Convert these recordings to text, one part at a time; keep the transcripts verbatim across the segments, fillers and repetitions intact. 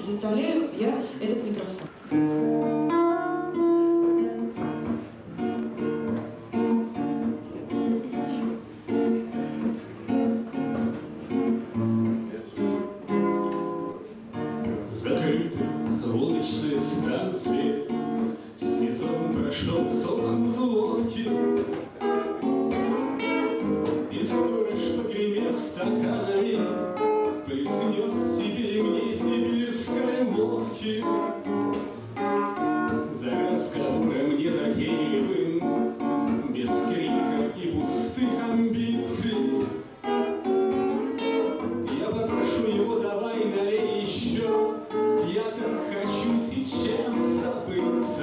предоставляю я этот микрофон. Закрыты лодочные станции, сезон прошел, сохнут лодки, и сторож, погремев стаканами, плеснет себе и мне сибирской водки. За разговором незатейливым, без крика и пустых амбиций, я попрошу его: давай налей еще. Я так хочу сейчас забыться,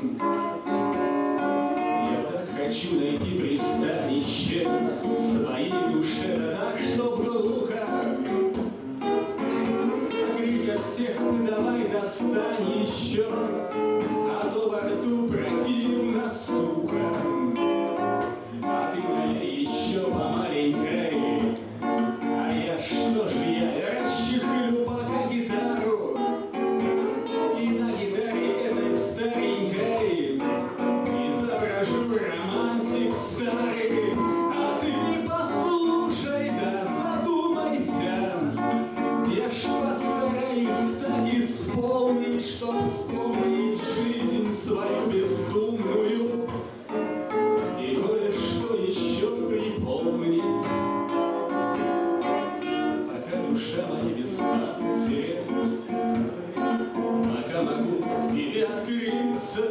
я так хочу найти пристанище своей душе, да так, чтоб глухо закрыть от всех. Ты давай достань еще, а то во рту противно сухо. А ты налей еще по маленькой, а я что же я расчехлю пока гитару. И на гитаре этой старенькой изображу романсик старый. А ты послушай, да задумайся, я ж постараюсь так исполнить, чтоб вспомнить жизнь свою бездумную и кое-что еще припомнить. Пока душа моя без станции, пока могу себе открыться,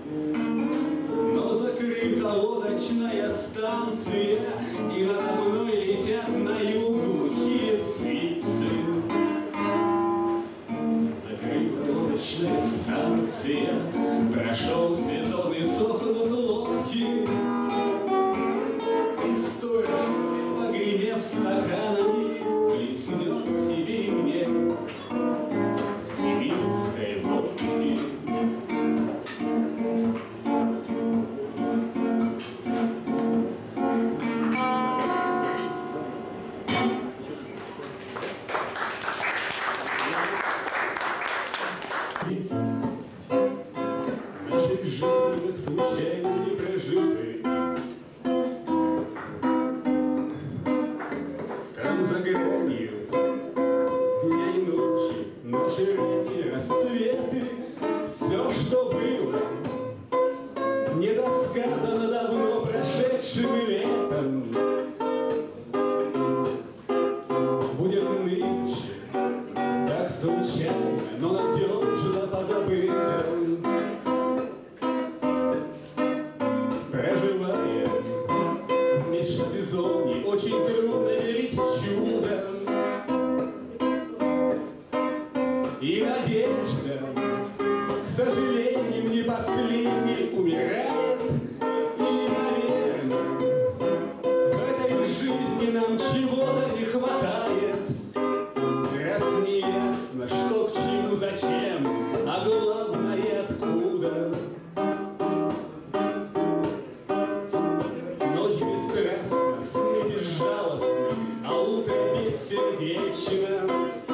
но закрыта лодочная станция, и надо мной летят на юг глухие птицы. Закрыта лодочная станция, прошел сезон и сохнут лодки, и сторож, погремев стаканами, плеснет себе и мне сибирской водки. Нашей жизни как случайно не прожитой, там за гранью дня и ночи, наши ранние рассветы, все, что было недосказано давно прошедшим летом, будет нынче так случайно, но надежно позабытым. Проживая в межсезонье, очень трудно верить чудом, и надежда, к сожалению, не последней умирает. И, наверное, в этой жизни нам чего-то не хватает, раз не ясно, что к чему, зачем, а главное, откуда. Ночь бесстрастна, сны безжалостны, а утро бессердечно.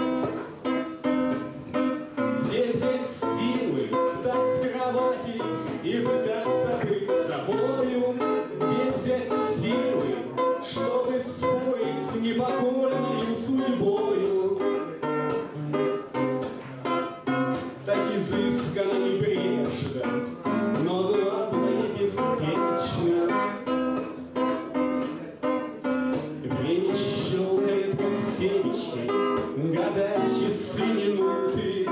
Где взять силы встать с кровати и пытаться быть собою? Где взять силы, чтобы спорить с непокорной судьбою? Так изысканно и прежде, но главное беспечно. Время щелкает, как семечки, года, часы, минуты.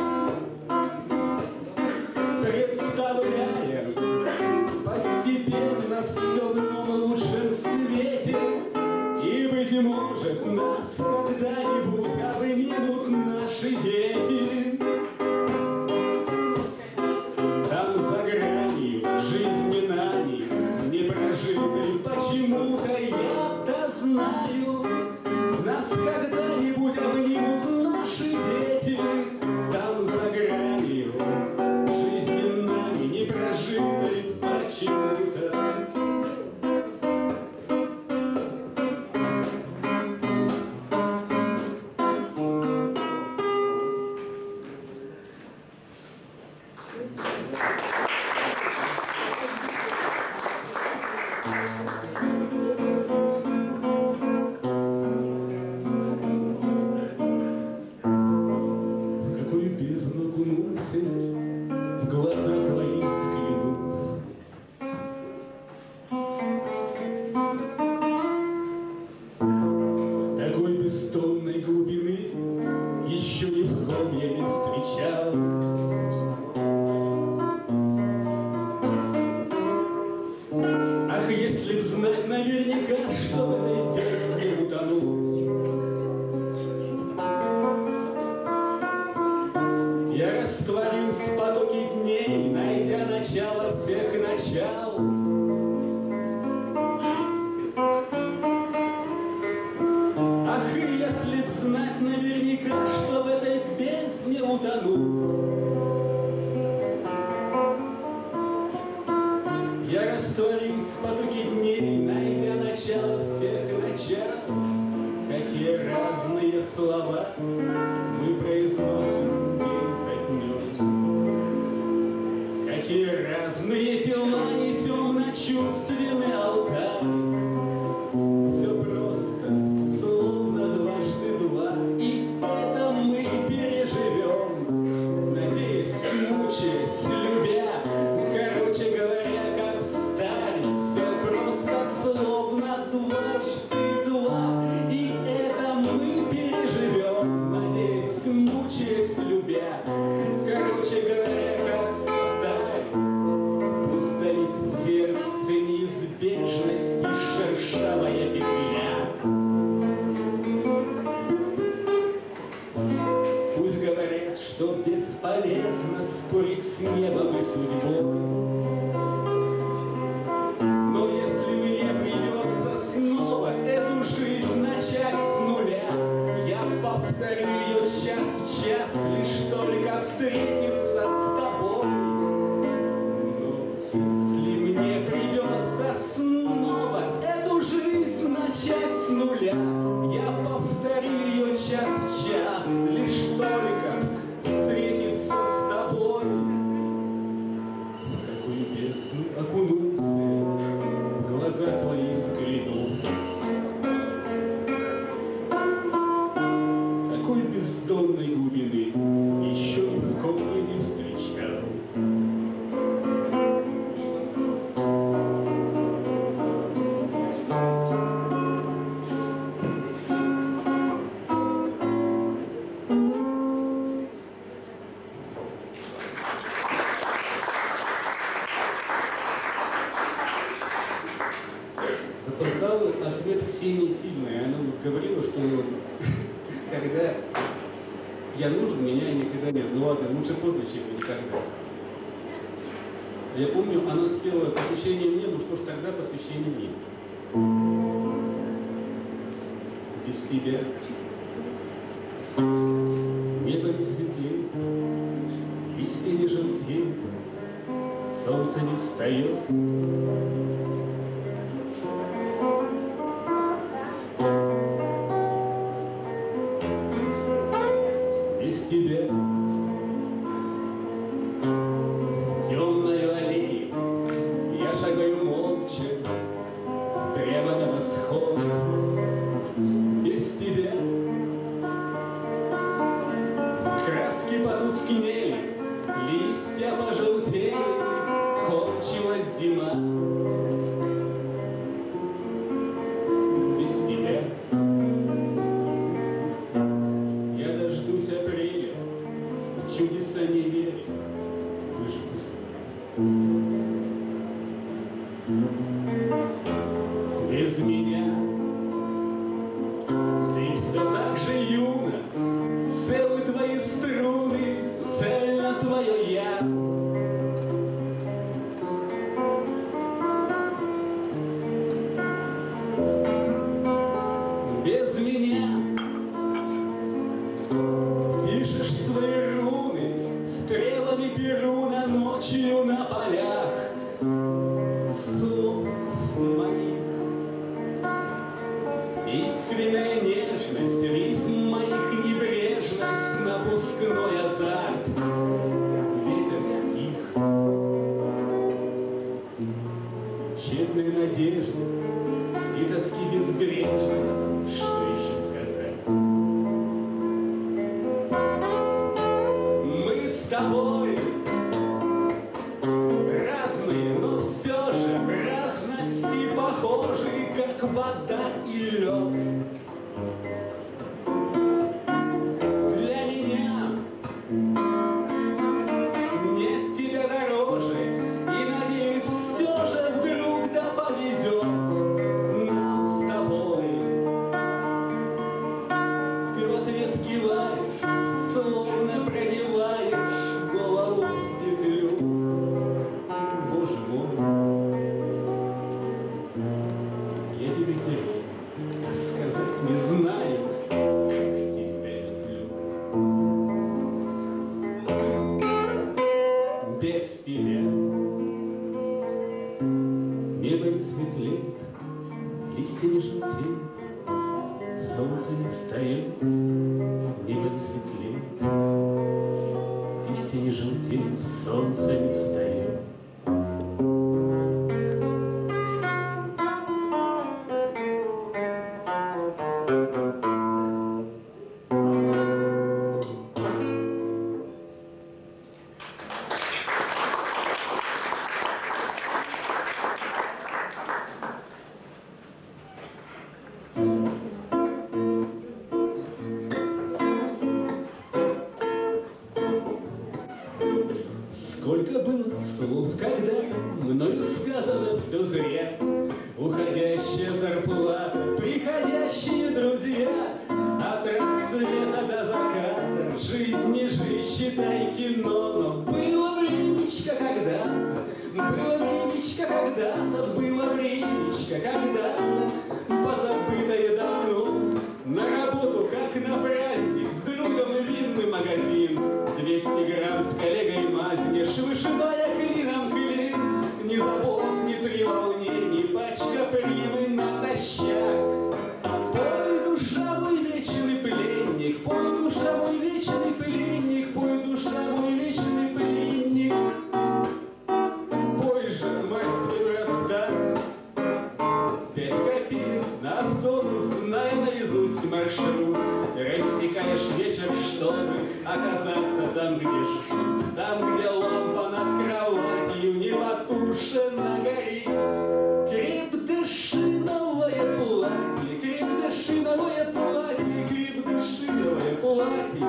Представляем постепенно все в новом лучшем свете, и, быть может, нас когда-нибудь обнимут наши дети. Там за гранью жизни нами не прожитой, почему-то я-то знаю, нас когда-нибудь обнимут наши дети. раздольями встречал. Ах, если б знать наверняка, что в этой песне утонул, я растворюсь в потоке дней, найдя начало всех начал. Ах, если б знать наверняка, что в этой песне утонул, я растворюсь в потоке дней, найдя начало всех начал. Какие разные слова мы произносим день за днем, какие разные тела несем на чувственный алтарь. Все просто, словно дважды два, и это мы переживем, надеясь, мучаясь, любя. Короче говоря, как встали, все просто, словно дважды два, и это мы переживем, надеясь, мучаясь, любя. Короче говоря, как встали, пусть давит сердце неизбежности шершавая петля. Пусть говорят, что бесполезно спорить с небом и судьбой, но если мне придется снова эту жизнь начать с нуля, я повторю ее час в час, лишь только встретиться с тобой. Но если мне придется снова эту жизнь начать с нуля, я повторю ее час в час, лишь только встретиться с тобой. В какую бездну окунулся, глаза твои взглянул, такой бездонной глубины еще ни в ком я не встречал. Запоздал ответ Ксении Фильмой. Она говорила, что когда я нужен, меня никогда нет. Ну ладно, лучше поздно, чем никогда. Я помню, она спела посвящение мне, ну что ж тогда посвящение мне. Без тебя небо не светлеет, листья не желтеют, солнце не встает. Без тебя темною аллеей я шагаю молча прямо на восход. Без тебя краски потускнели, листья пожелтели, кончилась зима. Без тебя я дождусь апреля, в чудеса не верю, выжгусь. Без меня ты все так же юна, целы твои струны, цельно твое я. Без меня пишешь свои руны, стрелами перуна ночью на полях. Слов моих искренняя нежность, рифм моих небрежность, напускной азарт, ветер стих, тщетная надежда и тоски безбрежность. Что еще сказать? Мы с тобой разные, но все же в разности похожи, как вода и лед. Для меня без тебя. Небо не светлеет, листья не желтеют, солнце не встает, небо не светлеет, листья не желтеют, солнце не встает. Сколько было слов, когда мною сказано все зря. Уходящая зарплата, приходящие друзья, от рассвета до заката, жизни же считай кино. Но было времечко когда-то, было времечко когда-то, было времечко когда-то, позабытое давно. На работу, как на праздник, с другом в винный магазин, двести грамм с коллегой мазнешь, вышибая клином клин. Ни забот, ни треволнений, пачка примы натощак. Пой, душа мой вечный пленник, пой, душа мой вечный пленник, пой, душа мой вечный пленник. Пой же, мать твою, расстань. Пять копеек на автобус, зная наизусть маршрут. Рассекаешь вечер, чтобы оказаться там, где ждут, там, где лампа над кроватью непотушенно горит. Крепдышиновое платье, крепдышиновое платье, крепдышиновое платье.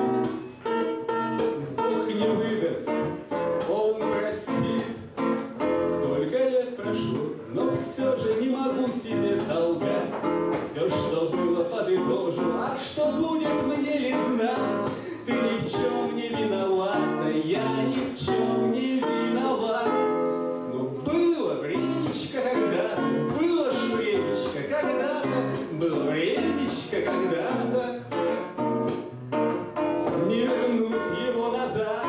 Бог не выдаст, он простит. Сколько лет прошло, но все же не могу себе солгать. Все, что было, подытожу, а что будет, мне ли знать? Ты ни в чем не виновата, я ни в чем не виноват. Но было времечко когда-то, было ж времечко когда-то, было времечко когда-то, не вернуть его назад.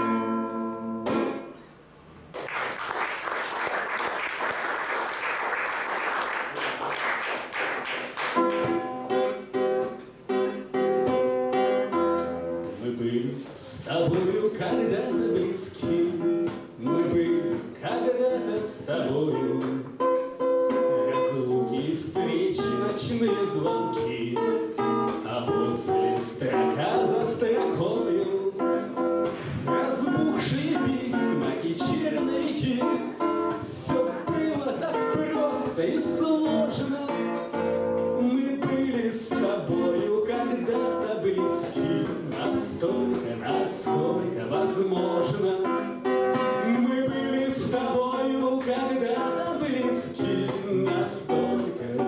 С тобою когда-то близки, мы были когда-то с тобою. Разлуки и встречи, ночные звонки, а после строка за строкою разбухшие письма и черновики. Все было так просто и сложно. Мы были с тобою когда-то близки, настолько, насколько возможно. Мы были с тобою когда-то близки, настолько,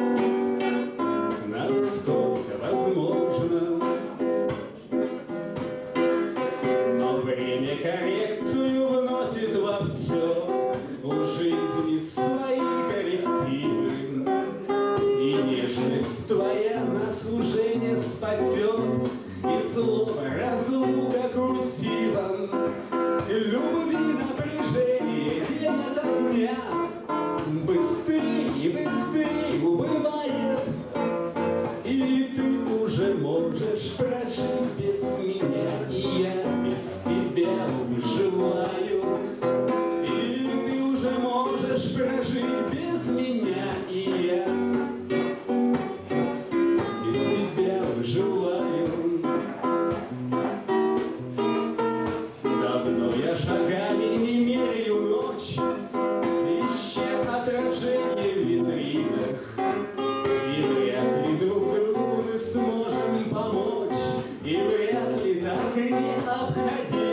насколько возможно. Но время коррекцию вносит во все, у жизни свои коррективы. И нежность твоя нас уже не спасет, и слово разлука курсивом. Любви напряжение день ото дня быстрее и быстрее убывает. И ты уже можешь прожить без меня, и я без тебя выживаю. И ты уже можешь прожить без меня, и я без тебя выживаю. Давно я шагами не меряю ночь, ища отражение в витринах. И вряд ли друг другу мы сможем помочь, и вряд ли так необходимо.